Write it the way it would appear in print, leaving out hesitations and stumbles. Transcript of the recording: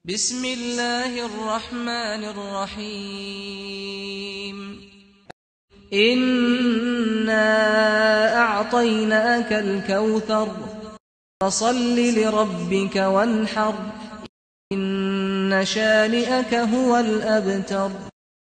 بسم الله الرحمن الرحيم إنا أعطيناك الكوثر فصل لربك وانحر إن شانئك هو الأبتر